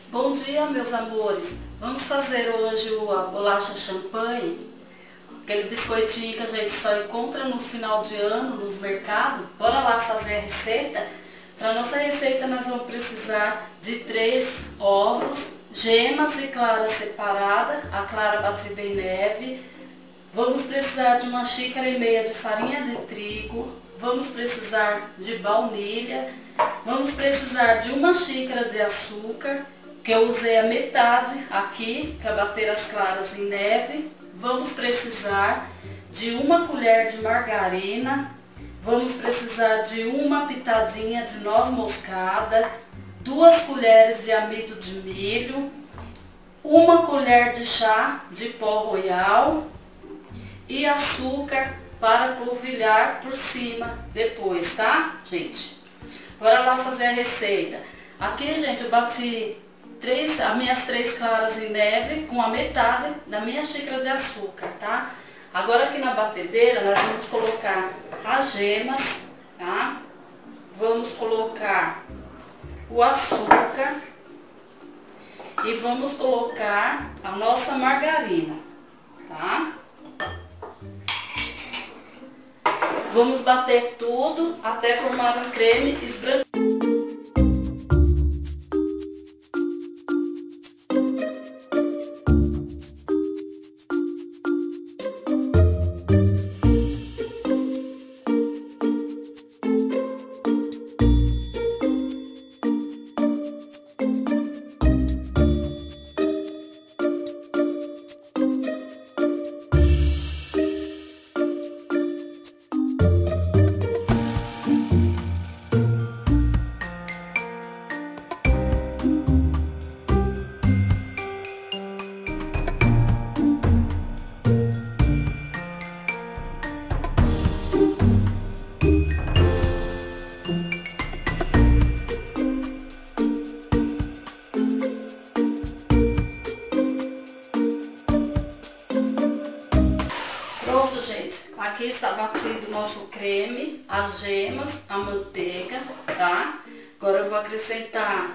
Bom dia, meus amores. Vamos fazer hoje a bolacha champanhe, aquele biscoitinho que a gente só encontra no final de ano nos mercados. Bora lá fazer a receita? Para nossa receita nós vamos precisar de 3 ovos, gemas e claras separadas, a clara batida em neve. Vamos precisar de 1,5 xícaras de farinha de trigo. Vamos precisar de baunilha. Vamos precisar de 1 xícara de açúcar, que eu usei a metade aqui para bater as claras em neve. Vamos precisar de 1 colher de margarina. Vamos precisar de 1 pitadinha de noz moscada, 2 colheres de amido de milho, 1 colher de chá de pó royal e açúcar para polvilhar por cima depois, tá, gente? Bora lá fazer a receita. Aqui, gente, eu bati as minhas 3 claras em neve com a metade da minha xícara de açúcar, tá? Agora aqui na batedeira nós vamos colocar as gemas, tá? Vamos colocar o açúcar e vamos colocar a nossa margarina, tá? Vamos bater tudo até formar um creme esbranquiçado. Pronto, gente, aqui está batido o nosso creme, as gemas, a manteiga, tá? Agora eu vou acrescentar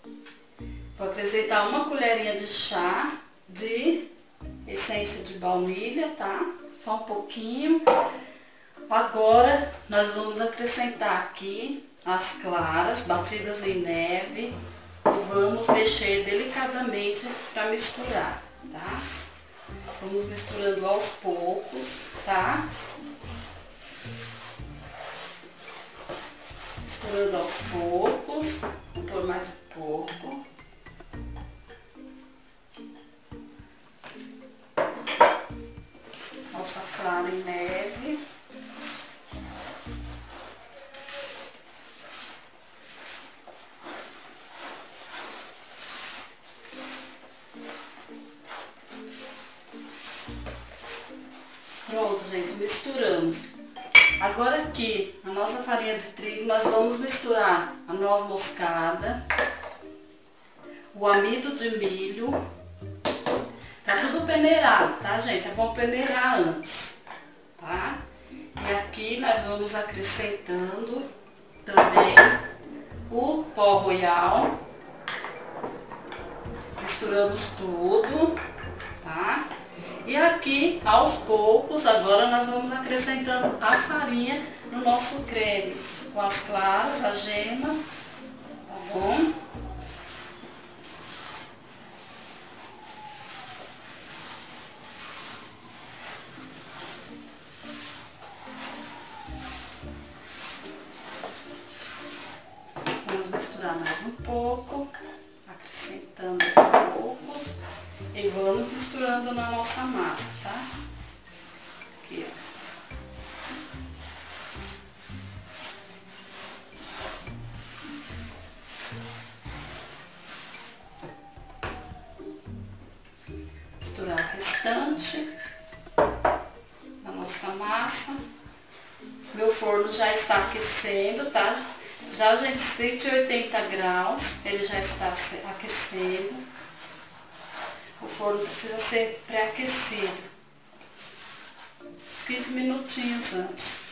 1 colherinha de chá de essência de baunilha, tá? Só um pouquinho. Agora nós vamos acrescentar aqui as claras batidas em neve e vamos mexer delicadamente para misturar, tá? Vamos misturando aos poucos, tá? Misturando aos poucos. Vou pôr mais um pouco. Nossa clara em neve. Pronto, gente, misturamos. Agora aqui, a nossa farinha de trigo, nós vamos misturar a noz moscada, o amido de milho. Tá tudo peneirado, tá, gente? É bom peneirar antes, tá? E aqui nós vamos acrescentando também o pó royal. Misturamos tudo, tá? E aqui, aos poucos, agora nós vamos acrescentando a farinha no nosso creme, com as claras, a gema, tá bom? Vamos misturar mais um pouco, acrescentando aos poucos. E vamos misturando na nossa massa, tá? Aqui, ó. Misturar o restante da nossa massa. Meu forno já está aquecendo, tá? Já, gente, 180 graus, ele já está aquecendo. O forno precisa ser pré-aquecido, uns 15 minutinhos antes.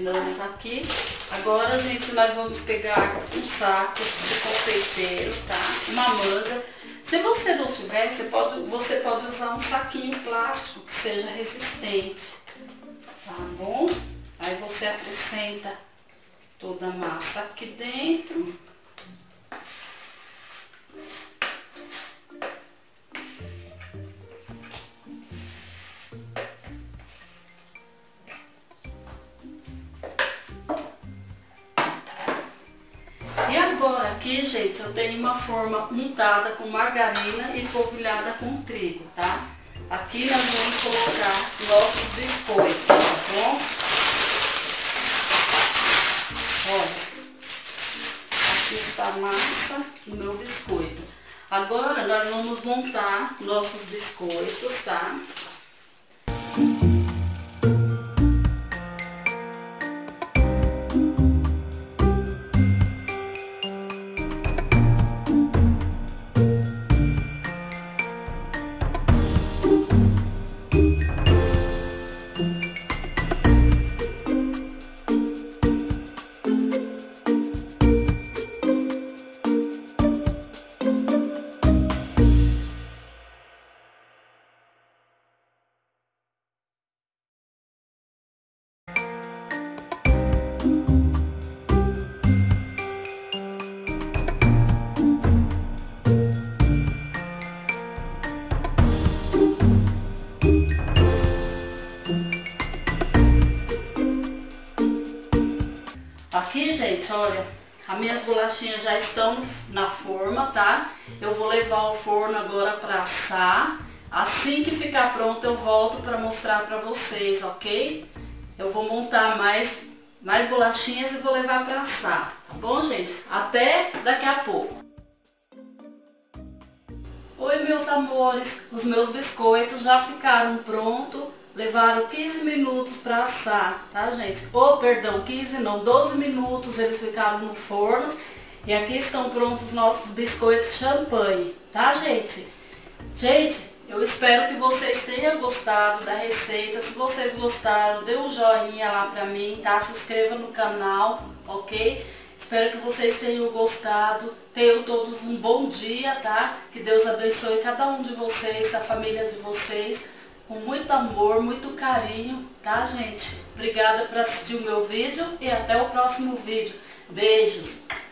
terminamos aqui. Agora, gente, nós vamos pegar um saco de confeiteiro, tá? Uma manga. Se você não tiver, você pode usar um saquinho plástico que seja resistente, tá bom? Aí você acrescenta toda a massa aqui dentro. E agora aqui, gente, eu tenho uma forma untada com margarina e polvilhada com trigo, tá? Aqui nós vamos colocar nossos biscoitos, tá bom? Olha, aqui está a massa do meu biscoito. Agora nós vamos montar nossos biscoitos, tá? Aqui, gente, olha, as minhas bolachinhas já estão na forma, tá? Eu vou levar ao forno agora para assar. Assim que ficar pronto, eu volto para mostrar para vocês, ok? Eu vou montar mais bolachinhas e vou levar para assar, tá bom, gente? Até daqui a pouco. Oi, meus amores, os meus biscoitos já ficaram prontos. Levaram 15 minutos para assar, tá, gente? Oh, perdão, 15 não, 12 minutos eles ficaram no forno. E aqui estão prontos nossos biscoitos champanhe, tá, gente? Gente, eu espero que vocês tenham gostado da receita. Se vocês gostaram, dê um joinha lá pra mim, tá? Se inscreva no canal, ok? Espero que vocês tenham gostado. Tenham todos um bom dia, tá? Que Deus abençoe cada um de vocês, a família de vocês. Com muito amor, muito carinho, tá, gente? Obrigada por assistir o meu vídeo e até o próximo vídeo. Beijos!